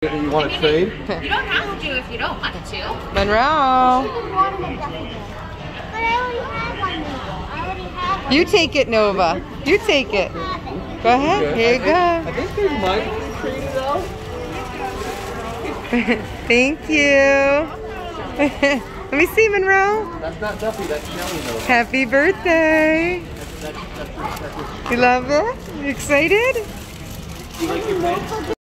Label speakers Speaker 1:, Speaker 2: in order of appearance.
Speaker 1: You want to trade?
Speaker 2: You don't have to if you don't want to.
Speaker 3: Monroe. You take it, Nova. You take it. Go ahead. Here you go.
Speaker 1: I think they might trade it out.
Speaker 3: Thank you. Let me see, Monroe.
Speaker 1: That's not Duffy, that's Shelly though.
Speaker 3: Happy birthday. You love it? You excited?
Speaker 1: You like your pants?